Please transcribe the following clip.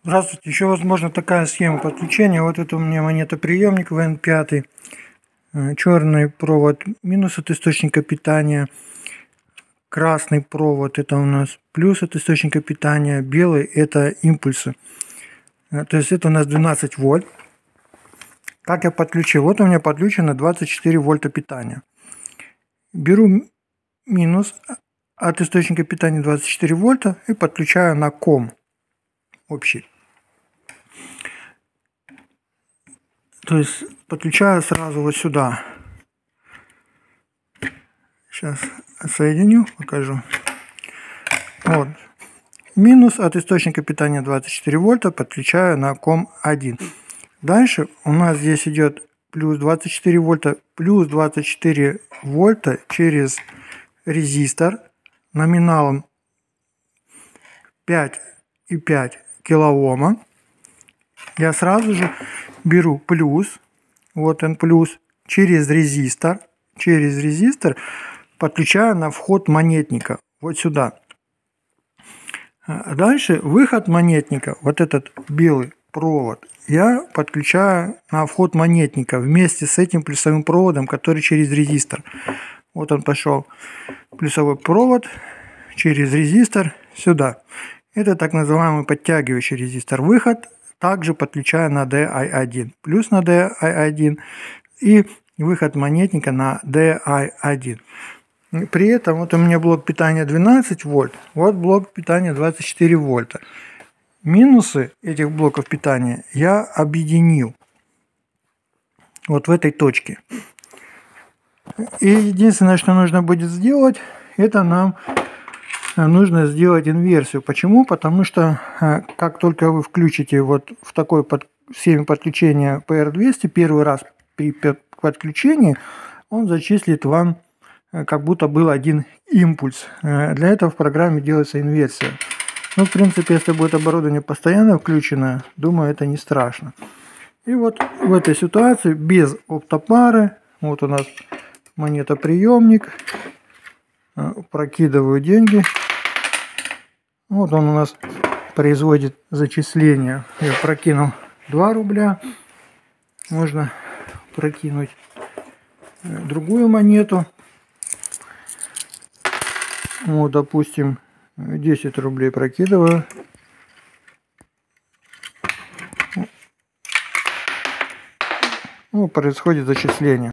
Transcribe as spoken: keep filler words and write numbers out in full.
Здравствуйте, еще возможно такая схема подключения. Вот это у меня монетоприемник вэ эн пять, черный провод минус от источника питания, красный провод это у нас плюс от источника питания, белый это импульсы. То есть это у нас двенадцать вольт. Как я подключил? Вот у меня подключено двадцать четыре вольта питания. Беру минус от источника питания двадцать четыре вольта и подключаю на ком общий. То есть подключаю сразу вот сюда. Сейчас соединю, покажу. Вот. Минус от источника питания двадцать четыре вольта подключаю на ком один. Дальше у нас здесь идет плюс двадцать четыре вольта, плюс двадцать четыре вольта через резистор номиналом пять и пять килоома. Я сразу же беру плюс, вот он плюс, через резистор, через резистор подключаю на вход монетника, вот сюда. Дальше выход монетника, вот этот белый провод, я подключаю на вход монетника вместе с этим плюсовым проводом, который через резистор. Вот он пошел, плюсовой провод через резистор сюда. Это так называемый подтягивающий резистор. Выход также подключаю на ди ай один, плюс на ди ай один и выход монетника на ди ай один. При этом вот у меня блок питания двенадцать вольт, вот блок питания двадцать четыре вольта. Минусы этих блоков питания я объединил вот в этой точке. И единственное, что нужно будет сделать, это нам нужно сделать инверсию. Почему? Потому что как только вы включите вот в такой под, схеме подключения пи эр двести первый раз при подключении, он зачислит вам как будто был один импульс. Для этого в программе делается инверсия. Ну, в принципе, если будет оборудование постоянно включено, думаю, это не страшно. И вот в этой ситуации без оптопары, вот у нас монетоприемник, прокидываю деньги. Вот он у нас производит зачисление. Я прокинул два рубля. Можно прокинуть другую монету. Вот, допустим, десять рублей прокидываю. Ну, происходит зачисление.